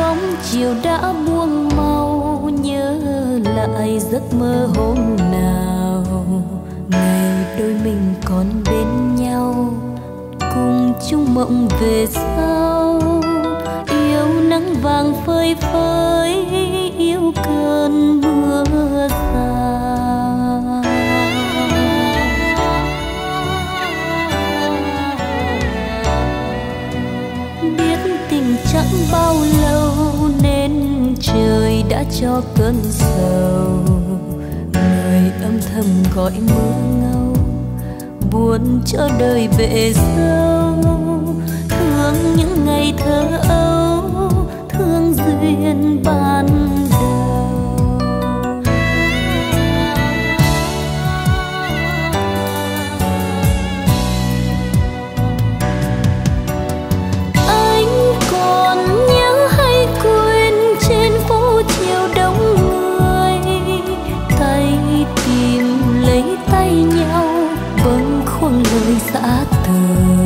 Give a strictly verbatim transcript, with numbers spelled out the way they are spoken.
bóng chiều đã buông màu, nhớ lại giấc mơ hôm nào ngày đôi mình còn bên nhau, cùng chung mộng về sau. Yêu nắng vàng phơi phới, yêu cơn mưa xa. Biết tình chẳng bao lâu nên trời đã cho cơn sầu, người âm thầm gọi mưa ngâu, buồn cho đời bể dâu. Thương những ngày thơ ấu, thương duyên ban đầu. Anh còn nhớ hay quên trên phố chiều đông người, tay tìm lấy tay nhau bâng khuâng lời xã từ.